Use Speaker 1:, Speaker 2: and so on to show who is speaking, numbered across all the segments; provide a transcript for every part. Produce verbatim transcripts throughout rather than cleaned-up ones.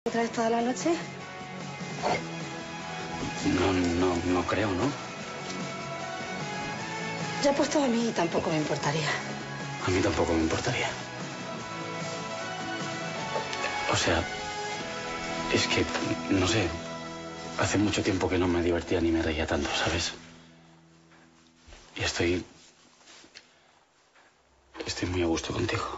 Speaker 1: ¿Otra vez toda la noche?
Speaker 2: No, no, no creo, ¿no?
Speaker 1: Ya puesto a mí tampoco me importaría.
Speaker 2: A mí tampoco me importaría. O sea, es que, no sé, hace mucho tiempo que no me divertía ni me reía tanto, ¿sabes? Y estoy... Estoy muy a gusto contigo.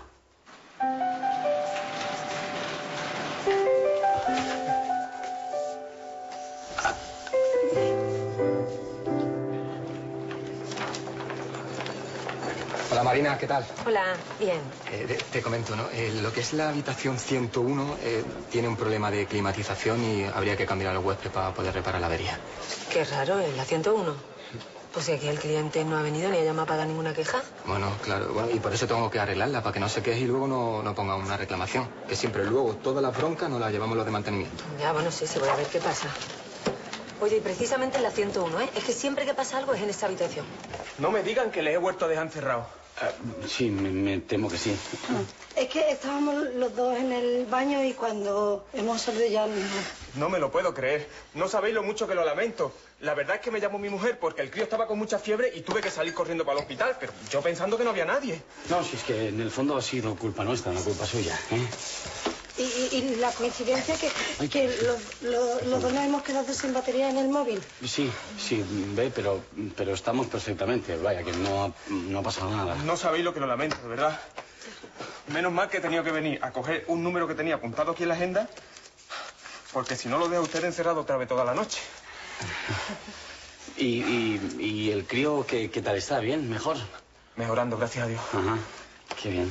Speaker 3: Hola Marina, ¿qué tal?
Speaker 4: Hola, bien.
Speaker 3: Eh, te, te comento, ¿no? Eh, lo que es la habitación ciento uno eh, tiene un problema de climatización y habría que cambiar al huésped para poder reparar la avería.
Speaker 4: Qué raro, en la ciento uno. Pues si aquí el cliente no ha venido ni ha llamado para dar ninguna queja.
Speaker 3: Bueno, claro, bueno, y por eso tengo que arreglarla, para que no se queje y luego no, no ponga una reclamación. Que siempre luego todas las broncas nos las llevamos los de mantenimiento.
Speaker 4: Ya, bueno, sí, sí, voy a ver qué pasa. Oye, y precisamente en la ciento uno, ¿eh? Es que siempre que pasa algo es en esta habitación.
Speaker 5: No me digan que les he vuelto a dejar encerrado.
Speaker 2: Uh, sí, me, me temo que sí.
Speaker 1: Es que estábamos los dos en el baño y cuando hemos salido ya... No,
Speaker 5: no me lo puedo creer. No sabéis lo mucho que lo lamento. La verdad es que me llamó mi mujer porque el crío estaba con mucha fiebre y tuve que salir corriendo para el hospital, pero yo pensando que no había nadie.
Speaker 2: No, si es que en el fondo ha sido culpa nuestra, no culpa suya, ¿eh?
Speaker 1: Y, y, y la coincidencia que, que los, los, los dos nos hemos quedado sin batería en el móvil.
Speaker 2: Sí, sí, ve, pero, pero estamos perfectamente. Vaya, que no ha, no ha pasado nada.
Speaker 5: No sabéis lo que lo lamento, de verdad. Menos mal que he tenido que venir a coger un número que tenía apuntado aquí en la agenda, porque si no lo deja usted encerrado otra vez toda la noche.
Speaker 2: ¿Y, y, y el crío qué, qué tal está? ¿Bien? ¿Mejor?
Speaker 5: Mejorando, gracias a Dios.
Speaker 2: Ajá, qué bien.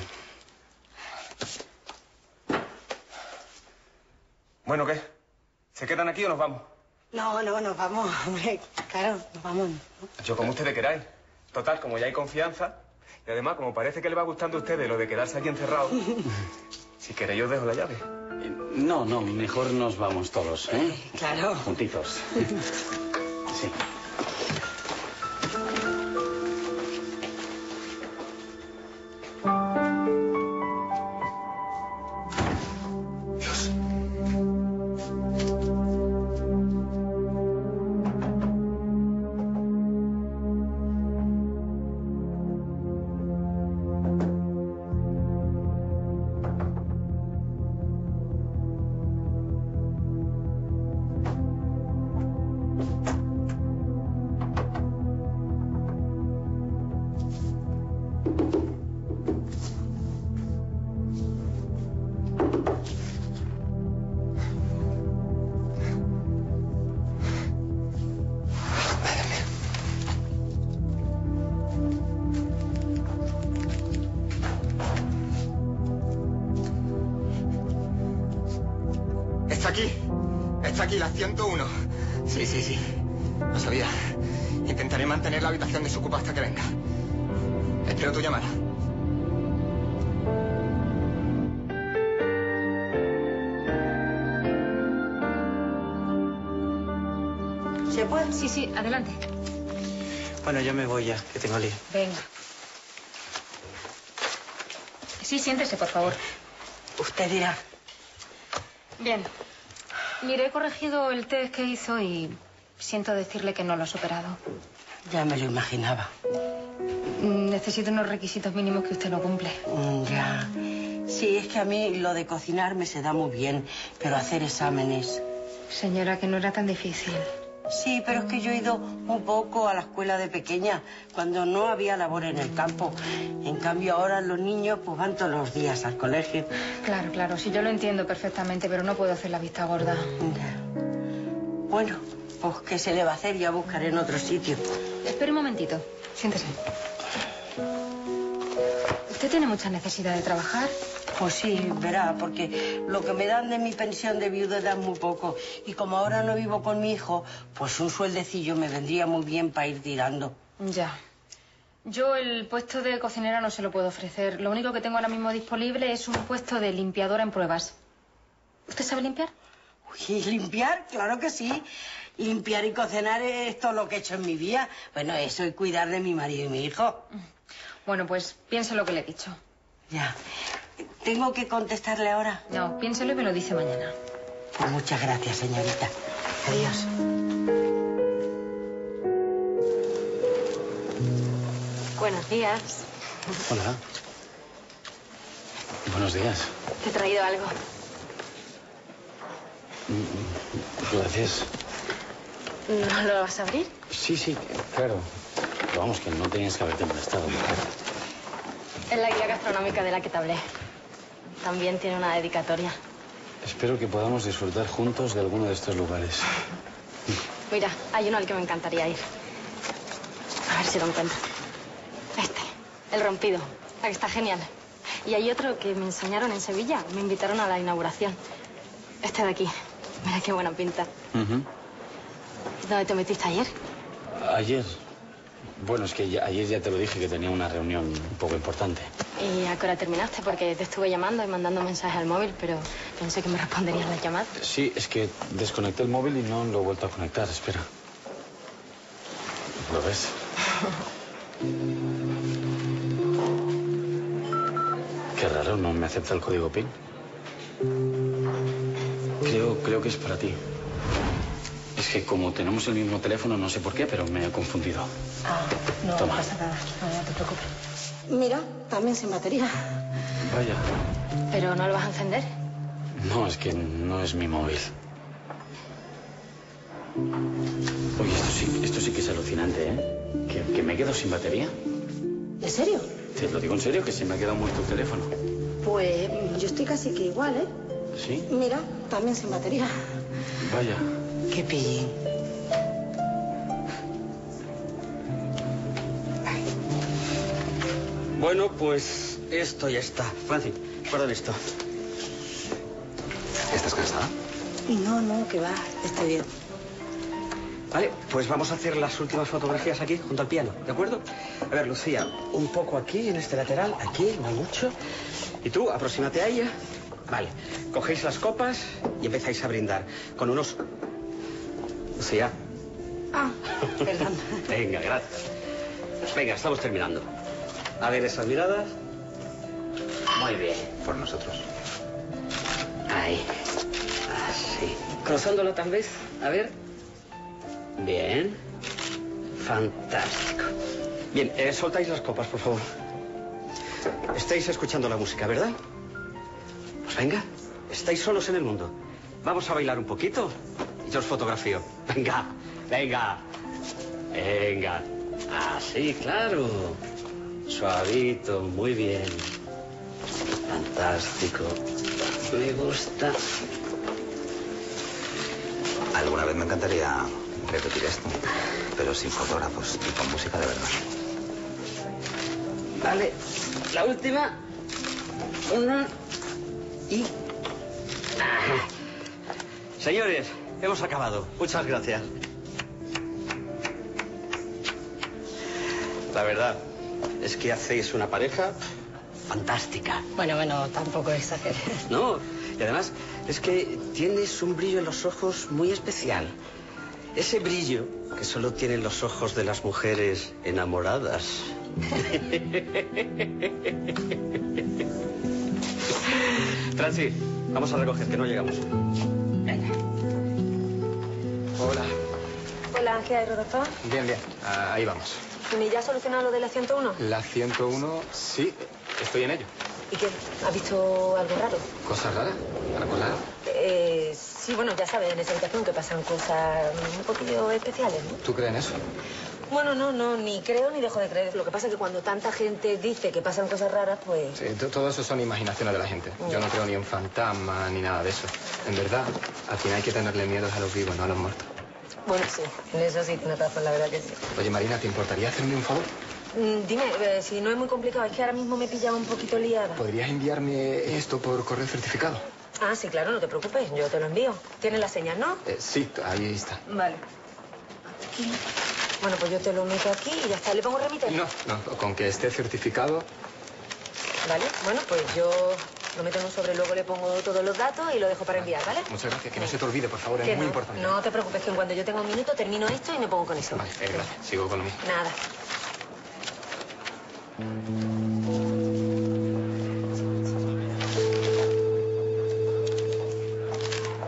Speaker 5: Bueno, ¿qué? ¿Se quedan aquí o nos vamos?
Speaker 1: No, no, nos vamos, hombre, claro, nos vamos. ¿No?
Speaker 5: Yo como ustedes queráis. Total, como ya hay confianza, y además, como parece que le va gustando a ustedes lo de quedarse aquí encerrados, si queréis os dejo la llave.
Speaker 2: No, no, mejor nos vamos todos, ¿eh?
Speaker 1: Claro.
Speaker 2: Juntitos. Sí.
Speaker 3: Está aquí, está aquí la ciento uno. Sí, sí, sí, lo sabía. Intentaré mantener la habitación desocupada hasta que venga. Espero tu llamada.
Speaker 4: ¿Se puede? Sí, sí, adelante.
Speaker 6: Bueno, yo me voy ya, que tengo lío.
Speaker 4: Venga. Sí, siéntese, por favor.
Speaker 1: Usted dirá.
Speaker 4: Bien. Mire, he corregido el test que hizo y siento decirle que no lo ha superado.
Speaker 7: Ya me lo imaginaba.
Speaker 4: Necesito unos requisitos mínimos que usted no cumple.
Speaker 7: Mm, ya. Sí, es que a mí lo de cocinar me se da muy bien, pero hacer exámenes...
Speaker 4: Señora, que no era tan difícil.
Speaker 7: Sí, pero es que yo he ido un poco a la escuela de pequeña, cuando no había labor en el campo. En cambio, ahora los niños pues van todos los días al colegio.
Speaker 4: Claro, claro, sí, yo lo entiendo perfectamente, pero no puedo hacer la vista gorda.
Speaker 7: Ya. Bueno, pues ¿qué se le va a hacer? Ya buscaré en otro sitio.
Speaker 4: Espere un momentito, siéntese. ¿Usted tiene mucha necesidad de trabajar?
Speaker 7: Pues sí, verá, porque lo que me dan de mi pensión de viuda es muy poco. Y como ahora no vivo con mi hijo, pues un sueldecillo me vendría muy bien para ir tirando.
Speaker 4: Ya. Yo el puesto de cocinera no se lo puedo ofrecer. Lo único que tengo ahora mismo disponible es un puesto de limpiadora en pruebas. ¿Usted sabe limpiar?
Speaker 7: Uy, ¿limpiar? Claro que sí. Limpiar y cocinar es todo lo que he hecho en mi vida. Bueno, eso y cuidar de mi marido y mi hijo.
Speaker 4: Bueno, pues piense lo que le he dicho.
Speaker 7: Ya. ¿Tengo que contestarle ahora?
Speaker 4: No, piénselo y me lo dice mañana.
Speaker 7: Muchas gracias, señorita. Adiós.
Speaker 4: Buenos días.
Speaker 2: Hola. Buenos días.
Speaker 4: Te he traído algo.
Speaker 2: Gracias.
Speaker 4: ¿No lo vas a abrir?
Speaker 2: Sí, sí, claro. Pero vamos, que no tenías que haberte molestado, mujer.
Speaker 4: Es la guía gastronómica de la que te hablé. También tiene una dedicatoria.
Speaker 2: Espero que podamos disfrutar juntos de alguno de estos lugares.
Speaker 4: Mira, hay uno al que me encantaría ir. A ver si lo encuentro. Este, El Rompido. La que está genial. Y hay otro que me enseñaron en Sevilla. Me invitaron a la inauguración. Este de aquí. Mira qué buena pinta.
Speaker 2: Uh-huh.
Speaker 4: ¿Dónde te metiste ayer?
Speaker 2: Ayer. Bueno, es que ya, ayer ya te lo dije que tenía una reunión un poco importante.
Speaker 4: ¿Y a qué hora terminaste? Porque te estuve llamando y mandando mensajes al móvil, pero pensé que me responderías las llamadas.
Speaker 2: Sí, es que desconecté el móvil y no lo he vuelto a conectar. Espera. ¿Lo ves? Qué raro, no me acepta el código PIN. Creo, creo que es para ti. Es que como tenemos el mismo teléfono, no sé por qué, pero me he confundido.
Speaker 1: Ah, no
Speaker 2: Toma.
Speaker 1: pasa nada. No, no te preocupes. Mira, también sin batería.
Speaker 2: Vaya.
Speaker 4: ¿Pero no lo vas a encender?
Speaker 2: No, es que no es mi móvil. Oye, esto sí, esto sí que es alucinante, ¿eh? Que, que me quedo sin batería.
Speaker 1: ¿En serio?
Speaker 2: Te lo digo en serio, que se me ha quedado muerto el teléfono.
Speaker 1: Pues yo estoy casi que igual, ¿eh?
Speaker 2: ¿Sí?
Speaker 1: Mira, también sin batería.
Speaker 2: Vaya.
Speaker 7: Qué pillín. Bueno, pues esto ya está. Francis, guarda esto.
Speaker 8: ¿Estás cansada?
Speaker 1: No, no, que va, estoy bien.
Speaker 7: Vale, pues vamos a hacer las últimas fotografías aquí, junto al piano, ¿de acuerdo? A ver, Lucía, un poco aquí, en este lateral, aquí, no mucho. Y tú, aproxímate a ella. Vale, cogéis las copas y empezáis a brindar con unos... Lucía.
Speaker 1: Ah, perdón.
Speaker 7: Venga, gracias. Venga, estamos terminando. A ver esas miradas. Muy bien.
Speaker 8: Por nosotros.
Speaker 7: Ahí. Así. Cruzándolo tal vez. A ver. Bien. Fantástico. Bien, eh, soltáis las copas, por favor. Estáis escuchando la música, ¿verdad? Pues venga, estáis solos en el mundo. Vamos a bailar un poquito y yo os fotografío. Venga, venga. Venga. Así, claro. Suavito, muy bien. Fantástico. Me gusta.
Speaker 8: Alguna vez me encantaría repetir esto, pero sin fotógrafos y con música de verdad.
Speaker 7: Vale, la última. Una y... Ah. Señores, hemos acabado. Muchas gracias. La verdad es que hacéis una pareja fantástica.
Speaker 1: Bueno, bueno, tampoco exageres.
Speaker 7: No, y además es que tienes un brillo en los ojos muy especial. Ese brillo que solo tienen los ojos de las mujeres enamoradas. Francis, vamos a recoger, que no llegamos. Venga.
Speaker 5: Hola.
Speaker 1: Hola, ¿qué hay, Rodolfo?
Speaker 5: Bien, bien. Ah, ahí vamos.
Speaker 1: ¿Y ya has solucionado lo de la ciento uno?
Speaker 5: La ciento uno, sí, estoy en ello.
Speaker 1: ¿Y qué? ¿Has visto algo raro?
Speaker 5: ¿Cosa rara? ¿Para colar?
Speaker 1: Eh, sí, bueno, ya sabes, en esa habitación que pasan cosas un poquillo especiales, ¿no?
Speaker 5: ¿Tú crees en eso?
Speaker 1: Bueno, no, no, ni creo ni dejo de creer. Lo que pasa es que cuando tanta gente dice que pasan cosas raras, pues...
Speaker 5: Sí, to- todo eso son imaginaciones de la gente. Yo no creo ni en fantasmas ni nada de eso. En verdad, al final hay que tenerle miedo a los vivos, no a los muertos.
Speaker 1: Bueno, sí, en eso sí tienes razón, la verdad que sí.
Speaker 5: Oye, Marina, ¿te importaría hacerme un favor?
Speaker 1: Mm, dime, eh, si no es muy complicado, es que ahora mismo me he pillado un poquito liada.
Speaker 5: ¿Podrías enviarme esto por correo certificado?
Speaker 1: Ah, sí, claro, no te preocupes, yo te lo envío. Tienes las señas, ¿no?
Speaker 5: Eh, sí, ahí está.
Speaker 1: Vale. Aquí. Bueno, pues yo te lo meto aquí y ya está. ¿Le pongo remite?
Speaker 5: No, no, con que esté certificado.
Speaker 1: Vale, bueno, pues yo lo meto en un sobre, luego le pongo todos los datos y lo dejo para enviar, ¿vale?
Speaker 5: Muchas gracias. Que no se te olvide, por favor, es
Speaker 1: Que
Speaker 5: muy
Speaker 1: no,
Speaker 5: importante.
Speaker 1: No te preocupes, que en cuanto yo tenga un minuto termino esto y me pongo con eso.
Speaker 5: Vale, eh, gracias. Sigo con lo mismo.
Speaker 1: Nada.